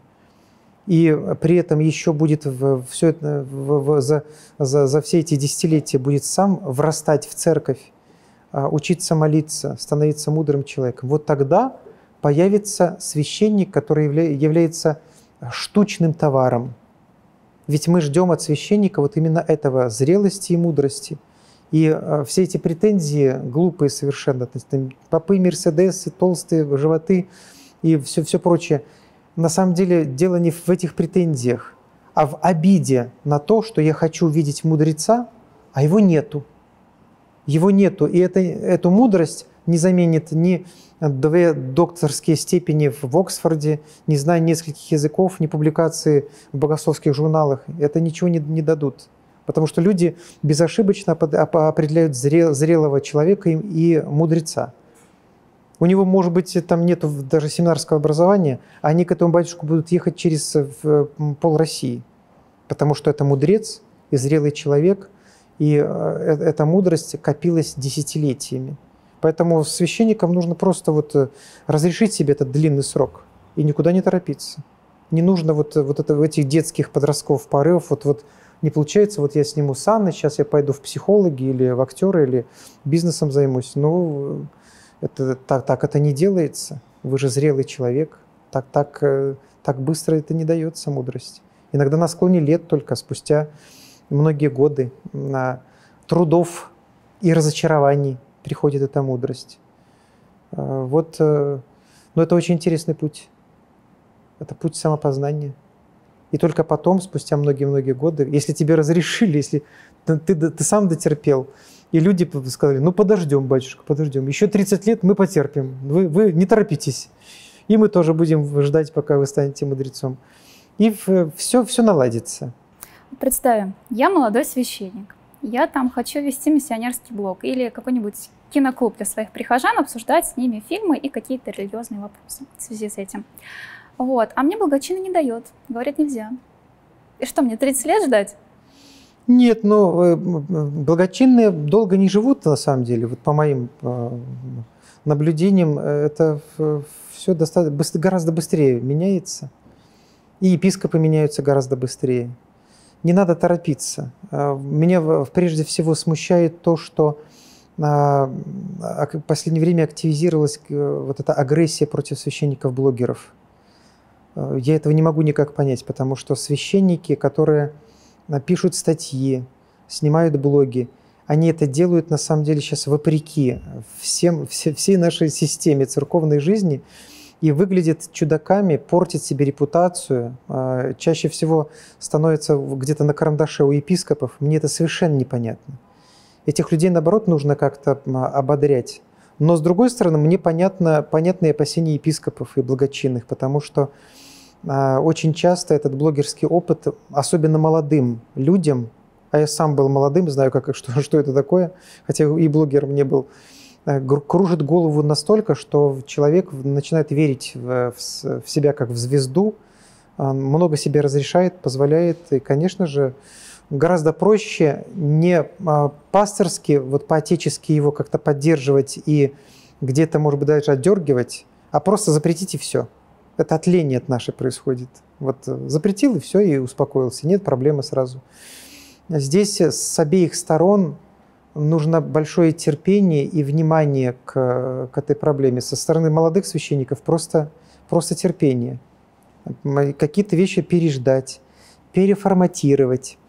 и при этом еще будет в, все это, в, в, за, за, за все эти десятилетия будет сам врастать в церковь, учиться молиться, становиться мудрым человеком. Вот тогда появится священник, который явля, является штучным товаром. Ведь мы ждем от священника вот именно этого, зрелости и мудрости. И все эти претензии глупые совершенно, попы, мерседесы, толстые животы и все, все прочее. На самом деле дело не в этих претензиях, а в обиде на то, что я хочу видеть мудреца, а его нету. Его нету. И это, эту мудрость не заменит ни две докторские степени в Оксфорде, не знаю нескольких языков, ни публикации в богословских журналах. Это ничего не, не дадут. Потому что люди безошибочно определяют зрелого человека и мудреца. У него, может быть, там нет даже семинарского образования, а они к этому батюшку будут ехать через пол России. Потому что это мудрец и зрелый человек, и эта мудрость копилась десятилетиями. Поэтому священникам нужно просто вот разрешить себе этот длинный срок и никуда не торопиться. Не нужно вот, вот это, этих детских подростковых порывов, вот, вот не получается, вот я сниму саны, сейчас я пойду в психологи или в актеры, или бизнесом займусь. Ну, это, так, так это не делается. Вы же зрелый человек. Так, так, так быстро это не дается, мудрость. Иногда на склоне лет только, спустя многие годы на трудов и разочарований приходит эта мудрость. Вот, но это очень интересный путь. Это путь самопознания. И только потом, спустя многие-многие годы, если тебе разрешили, если ты, ты, ты сам дотерпел, и люди сказали, ну подождем, батюшка, подождем, еще тридцать лет мы потерпим, вы, вы не торопитесь, и мы тоже будем ждать, пока вы станете мудрецом. И все, все наладится. Представим, я молодой священник, я там хочу вести миссионерский блог или какой-нибудь киноклуб для своих прихожан, обсуждать с ними фильмы и какие-то религиозные вопросы в связи с этим. Вот. А мне благочинный не дает. Говорит, нельзя. И что, мне тридцать лет ждать? Нет, ну, благочинные долго не живут, на самом деле. Вот по моим наблюдениям, это все достаточно, гораздо быстрее меняется. И епископы меняются гораздо быстрее. Не надо торопиться. Меня прежде всего смущает то, что в последнее время активизировалась вот эта агрессия против священников-блогеров. Я этого не могу никак понять, потому что священники, которые пишут статьи, снимают блоги, они это делают на самом деле сейчас вопреки всем, все, всей нашей системе церковной жизни и выглядят чудаками, портят себе репутацию, чаще всего становятся где-то на карандаше у епископов. Мне это совершенно непонятно. Этих людей, наоборот, нужно как-то ободрять. Но, с другой стороны, мне понятно, понятны опасения епископов и благочинных, потому что а, очень часто этот блогерский опыт, особенно молодым людям, а я сам был молодым, знаю, как, что, что это такое, хотя и блогером не был, кружит голову настолько, что человек начинает верить в, в, в себя как в звезду, много себе разрешает, позволяет, и, конечно же, гораздо проще не пасторски, вот по-отечески его как-то поддерживать и где-то, может быть, даже отдергивать, а просто запретить и все. Это отление от наше происходит. Вот запретил, и все, и успокоился. Нет проблемы сразу. Здесь с обеих сторон нужно большое терпение и внимание к, к этой проблеме. Со стороны молодых священников просто, просто терпение. Какие-то вещи переждать, переформатировать.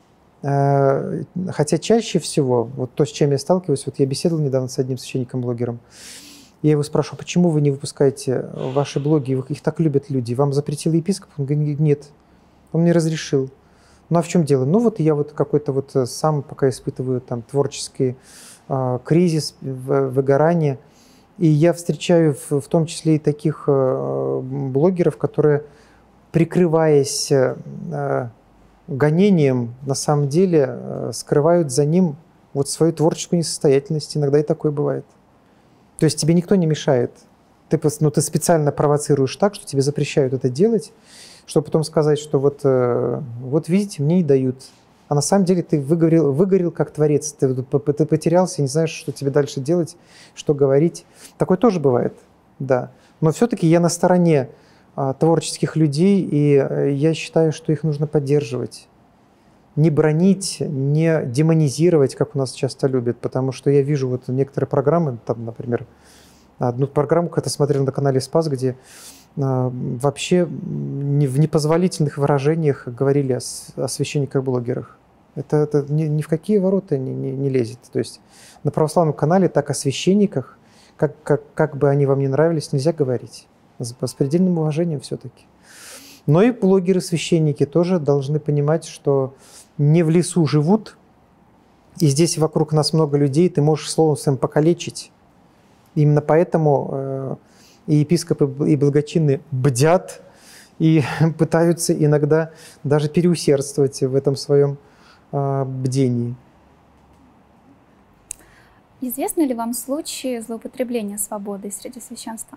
Хотя чаще всего, вот то, с чем я сталкиваюсь, вот я беседовал недавно с одним священником-блогером, я его спрашиваю, почему вы не выпускаете ваши блоги, их так любят люди, вам запретил епископ? Он говорит, нет, он мне разрешил. Ну а в чем дело? Ну вот я вот какой-то вот сам пока испытываю там творческий э, кризис, выгорание, и я встречаю в, в том числе и таких э, блогеров, которые, прикрываясь э, гонением, на самом деле э, скрывают за ним вот свою творческую несостоятельность. Иногда и такое бывает. То есть тебе никто не мешает. Ты, ну, ты специально провоцируешь так, что тебе запрещают это делать, чтобы потом сказать, что вот, вот видите, мне и дают. А на самом деле ты выгорел, выгорел как творец. Ты, ты потерялся, не знаешь, что тебе дальше делать, что говорить. Такое тоже бывает, да. Но все-таки я на стороне а, творческих людей, и я считаю, что их нужно поддерживать. Не бранить, не демонизировать, как у нас часто любят, потому что я вижу вот некоторые программы, там, например, одну программу когда смотрел на канале «Спас», где а, вообще не, в непозволительных выражениях говорили о, о священниках-блогерах. Это, это ни, ни в какие ворота не, не, не лезет. То есть на православном канале так о священниках, как, как, как бы они вам не нравились, нельзя говорить. С, с предельным уважением все-таки. Но и блогеры-священники тоже должны понимать, что не в лесу живут, и здесь вокруг нас много людей, ты можешь словом своим покалечить. Именно поэтому э, и епископы, и благочинные бдят и пытаются иногда даже переусердствовать в этом своем э, бдении. Известны ли вам случаи злоупотребления свободой среди священства?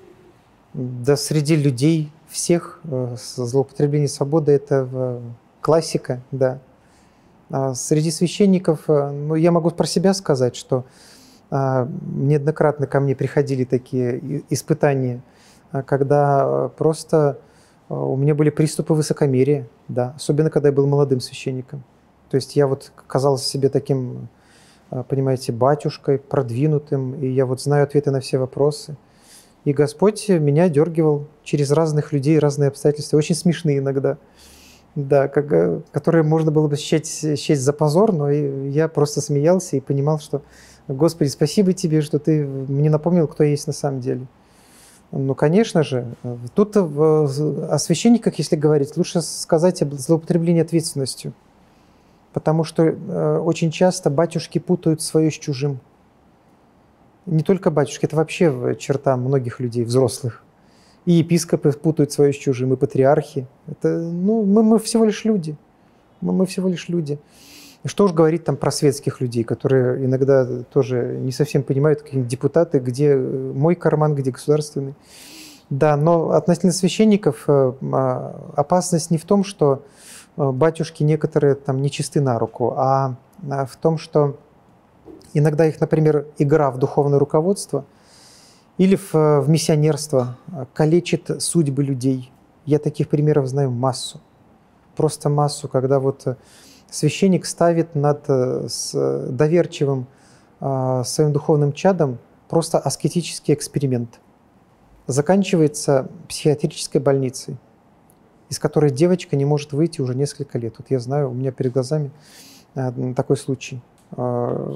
Да, среди людей всех э, злоупотребление свободы – это классика, да. А среди священников, ну, я могу про себя сказать, что а, неоднократно ко мне приходили такие испытания, когда просто у меня были приступы высокомерия, да, особенно когда я был молодым священником. То есть я вот казался себе таким, понимаете, батюшкой, продвинутым, и я вот знаю ответы на все вопросы. И Господь меня дергивал через разных людей, разные обстоятельства, очень смешные иногда. Да, как, которые можно было бы счесть, счесть за позор, но я просто смеялся и понимал, что, Господи, спасибо тебе, что ты мне напомнил, кто я есть на самом деле. Ну, конечно же, тут о священниках, если говорить, лучше сказать об злоупотреблении ответственностью, потому что очень часто батюшки путают свое с чужим. Не только батюшки, это вообще черта многих людей, взрослых. И епископы путают свое с чужим, и патриархи. Это, ну, мы, мы всего лишь люди. Мы, мы всего лишь люди. И что уж говорить там про светских людей, которые иногда тоже не совсем понимают, какие-нибудь депутаты, где мой карман, где государственный. Да, но относительно священников опасность не в том, что батюшки некоторые там нечисты на руку, а в том, что иногда их, например, игра в духовное руководство или в, в миссионерство калечит судьбы людей. Я таких примеров знаю массу. Просто массу, когда вот священник ставит над с доверчивым э, своим духовным чадом просто аскетический эксперимент. Заканчивается психиатрической больницей, из которой девочка не может выйти уже несколько лет. Вот я знаю, у меня перед глазами э, такой случай. Э,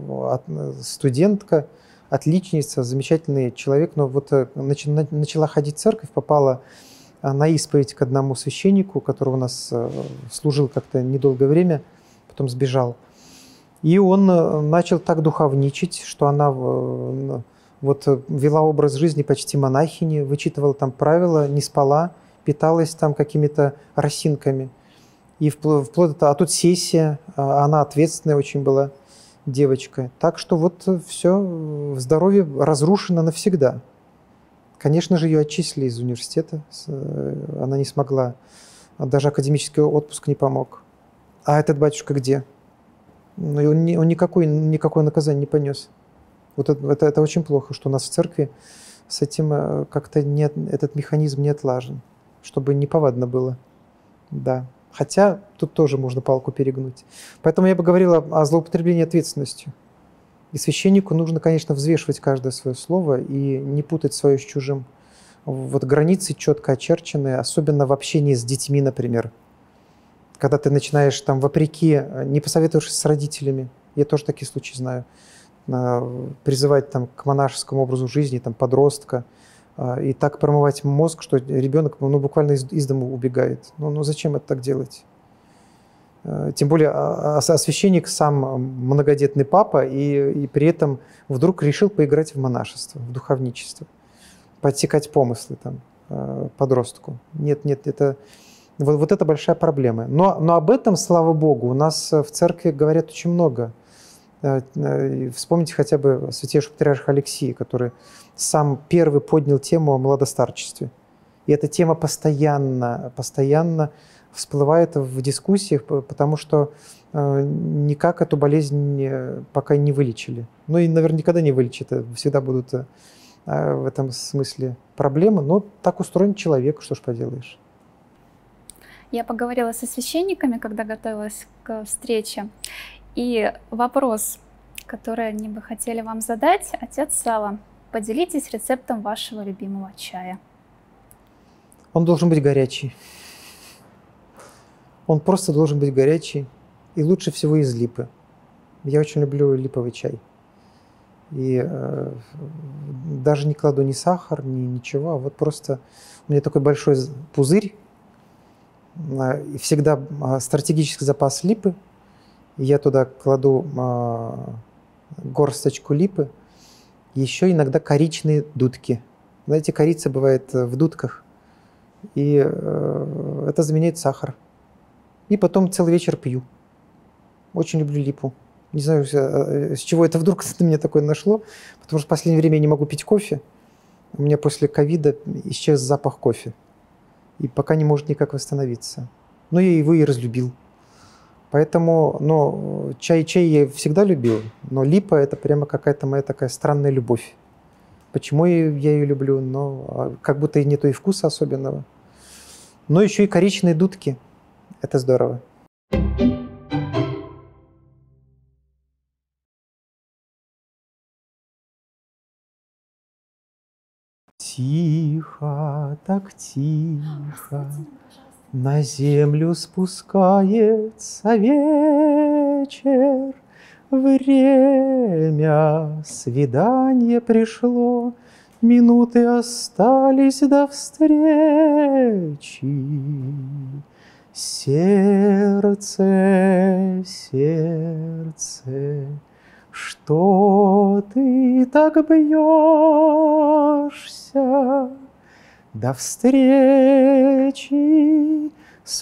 студентка, отличница, замечательный человек, но вот начала ходить в церковь, попала на исповедь к одному священнику, который у нас служил как-то недолгое время, потом сбежал. И он начал так духовничать, что она вот вела образ жизни почти монахини, вычитывала там правила, не спала, питалась там какими-то росинками. И вплоть до того, а тут сессия, она ответственная очень была девочка. Так что вот все, здоровье разрушено навсегда. Конечно же, ее отчислили из университета, она не смогла, даже академический отпуск не помог. А этот батюшка где? Ну, и он, он никакой, никакое наказание не понес. Вот это, это, это очень плохо, что у нас в церкви с этим как-то нет, этот механизм не отлажен, чтобы неповадно было. Да. Хотя тут тоже можно палку перегнуть. Поэтому я бы говорил о, о злоупотреблении ответственностью. И священнику нужно, конечно, взвешивать каждое свое слово и не путать свое с чужим. Вот границы четко очерчены, особенно в общении с детьми, например. Когда ты начинаешь там вопреки, не посоветовавшись с родителями, я тоже такие случаи знаю, призывать там к монашескому образу жизни, там, подростка, и так промывать мозг, что ребенок ну, буквально из, из дома убегает. Ну, ну зачем это так делать? Тем более а, а священник сам многодетный папа, и, и при этом вдруг решил поиграть в монашество, в духовничество, подсекать помыслы там, подростку. Нет, нет, это, вот, вот это большая проблема. Но, но об этом, слава Богу, у нас в церкви говорят очень много. Вспомните хотя бы святейшего патриарха Алексия, который сам первый поднял тему о младостарчестве. И эта тема постоянно, постоянно всплывает в дискуссиях, потому что никак эту болезнь пока не вылечили. Ну и, наверное, никогда не вылечат. Всегда будут в этом смысле проблемы. Но так устроен человек, что ж поделаешь. Я поговорила со священниками, когда готовилась к встрече. И вопрос, который они бы хотели вам задать, отец Савва, поделитесь рецептом вашего любимого чая. Он должен быть горячий. Он просто должен быть горячий. И лучше всего из липы. Я очень люблю липовый чай. И э, даже не кладу ни сахар, ни ничего. А вот просто у меня такой большой пузырь. Э, и всегда э, стратегический запас липы. Я туда кладу э, горсточку липы, еще иногда коричные дудки. Знаете, корица бывает в дудках, и э, это заменяет сахар. И потом целый вечер пью. Очень люблю липу. Не знаю, с чего это вдруг на меня такое нашло, потому что в последнее время я не могу пить кофе. У меня после ковида исчез запах кофе, и пока не может никак восстановиться. Но я его и разлюбил. Поэтому, ну, чай-чай я всегда любил, но липа – это прямо какая-то моя такая странная любовь. Почему я ее люблю? Но как будто и нету и вкуса особенного. Но еще и коричневые дудки – это здорово. Тихо, так тихо. На землю спускается вечер, время свидания пришло, минуты остались до встречи. Сердце, сердце, что ты так бьешься? До встречи с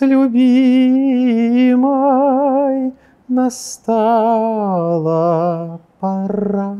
любимой настала пора.